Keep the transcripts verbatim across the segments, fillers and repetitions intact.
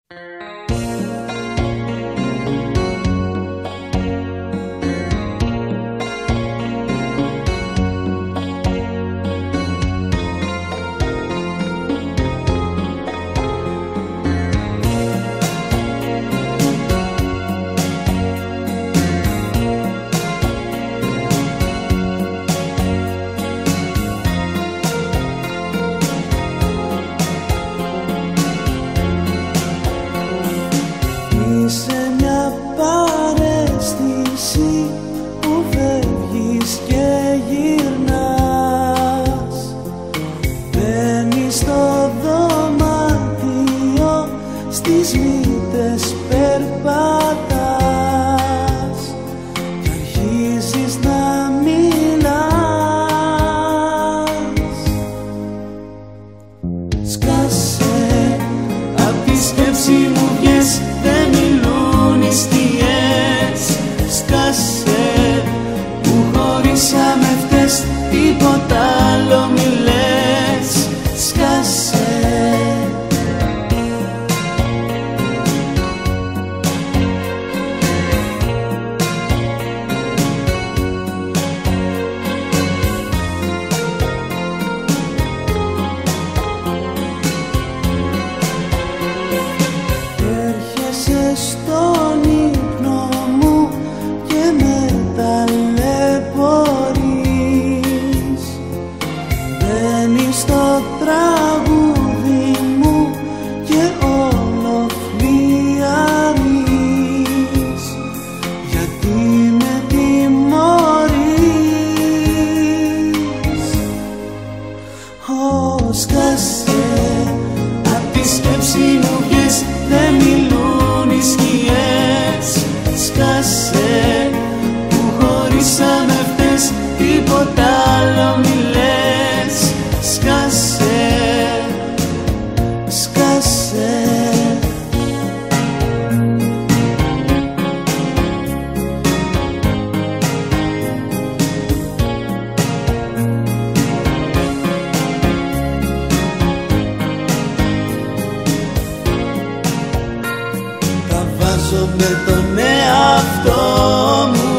με τον εαυτό μου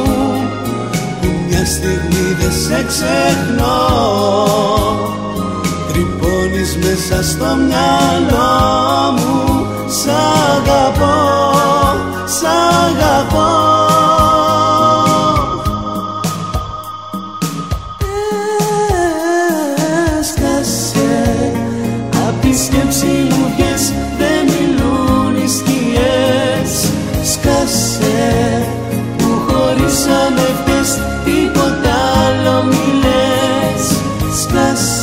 που μια στιγμή δεν σε ξεχνώ. Τρυπώνεις μέσα στο μυαλό μου, σ' αγαπώ, σ' αγαπώ. Έσκασε απ' τη σκέψη μου βγες, δεν μιλούν οι σκιές. Σκάσε που χωρίσαμε χτες, τίποτα άλλο μη λες. Σκάσε.